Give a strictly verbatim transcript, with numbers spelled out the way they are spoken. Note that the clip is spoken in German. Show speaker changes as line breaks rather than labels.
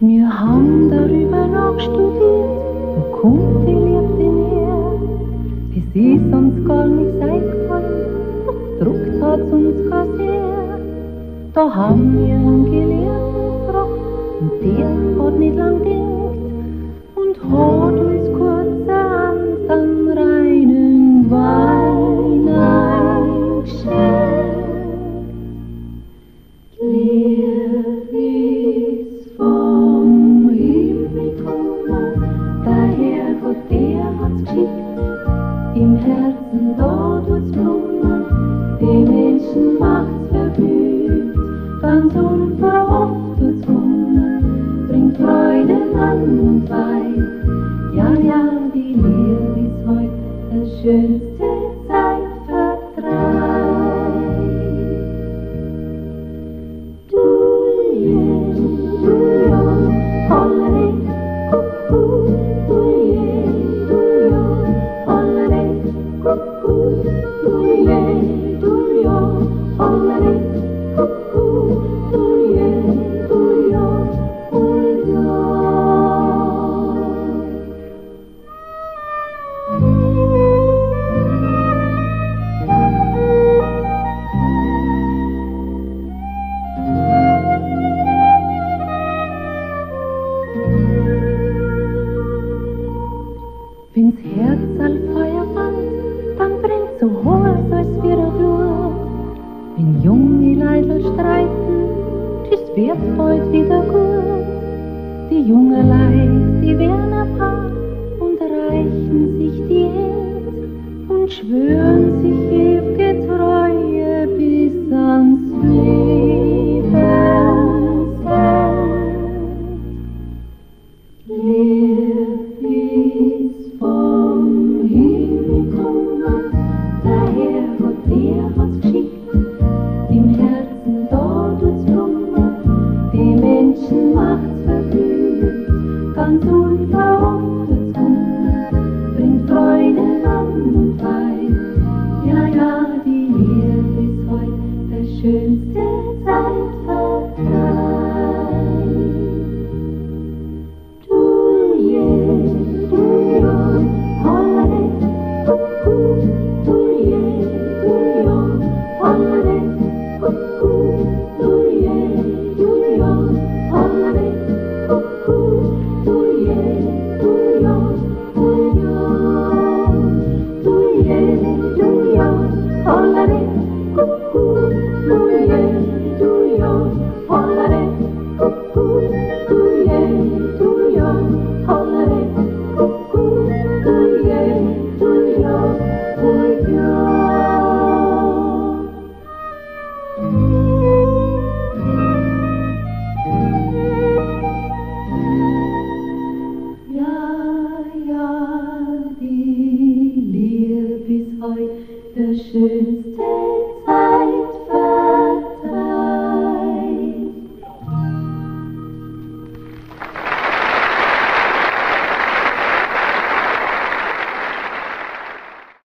Wir haben darüber noch studiert, wo kommt die Liebe denn her? Es ist uns gar nichts eingefallen, doch gedruckt hat's uns gar sehr. Da haben wir einen Gelehrten gefragt und der hat nicht lang gedacht und hat uns kurzerhand einen reinen Wein eingeschenkt. Lieb ist vom Himmel gekommen, der Herrgott, der hat's geschickt. Im Herzen da tut's brummen, die Menschen macht's verblüht. Ganz unverhofft tut's wundern, bringt Freude an und Wein. Ja, ja, die Liebe ist heut das schönste Zeitvertreib. Du, je, du, ja, hollere, kuckuck, du, je, du, ja, hollere, kuckuck, du, je, du, ja, hollere, kuckuck, du, je, du, ja, und ja. Wenn's Herz all Feuer fand, dann brennt so heiß, als wär er Glut. Wenn junge Leidl streiten, das wird bald wieder gut. Die jungen Leid, die werden ein Paar und reichen sich die Hand und schwören sich ew'ge Treue bis ans Lebensende. Lieb vom Himmel gekommen, der Herrgott, der hat's geschickt. Im Herzen da tut's brummen, die Menschen macht's verblüht. Ganz unverhofft tut's wundern, bringt Freude an und Wein. Ja, ja, die Liebe ist heut der schönste Zeitvertreib. Der schönste